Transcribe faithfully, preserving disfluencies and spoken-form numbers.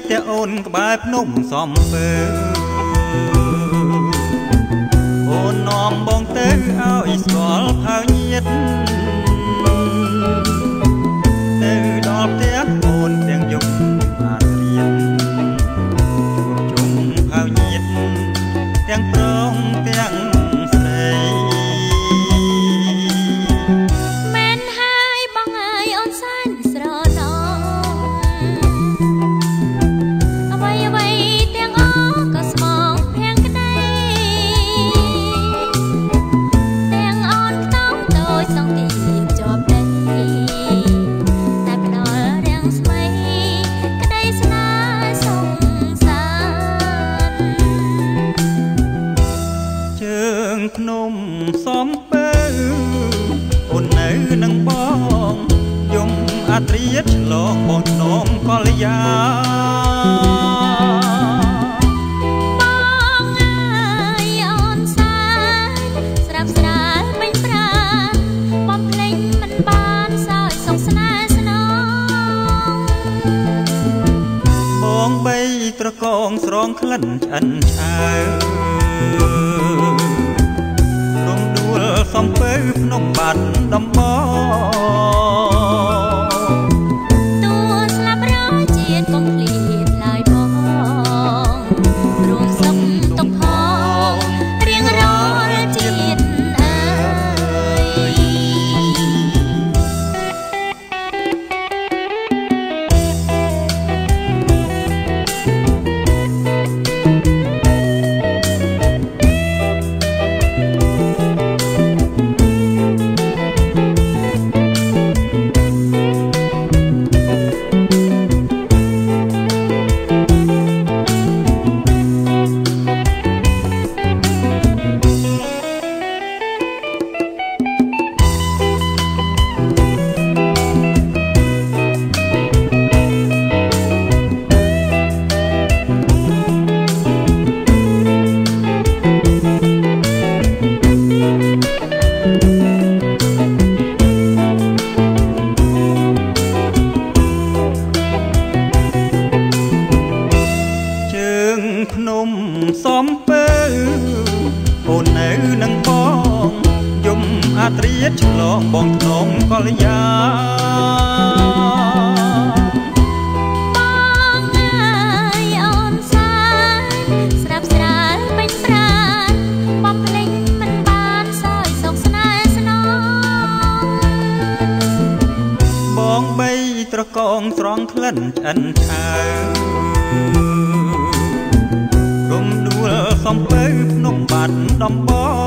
តែអូនក្បែរភ្នំសំពើអូននាំបងទៅឲ្យស្គាល់ផៅញាតទៅដល់ផ្ទះអូនទាំងយប់បានរៀនជួបជុំផៅញាតទាំងប្រងទាំងស្រីមែនហើយបងអើយអូនសាញ់ស្រណោអ្វីអ្វីទាំងអស់ក៏ស្មងភាំងក្តីទាំងអូនខ្ទងតូចសងទីជាប់ដីតែផ្ដល់រាំងស្មីក្តីស្នេហ៍សងសានជើងភ្នំសំពើអូននៅនឹងបងយំអាត្រៀតឆ្លងបងនំកលយាបងអើយអូនសាស្រាប់ស្រាលពេញប្រាណបំភ្លេចមិនបានសោយសុខស្នេហ៍ស្នងបងបីត្រកងស្រងក្លិនឆ្អិនឆ្អើរំដួលសំពើភ្នំបាត់ដំបងតួស្លាប់រជាតិកុំភ្លៀតឡើយបងរួមសុខទុក្ខផងរៀងរាល់ជាតិអើយភ្នំសំពើអូននៅនឹងបងយំអាត្រៀតឆ្លងបងភ្នំកលយាបងអើយអូនសាស្រាប់ស្រាលពេញប្រាណបំភ្លេចមិនបានសោយសុខស្នេហ៍ស្នងបងបីត្រកងស្រងក្លិនឆ្អិនឆ្អើរំដួលសំពើភ្នំបាត់ដំបង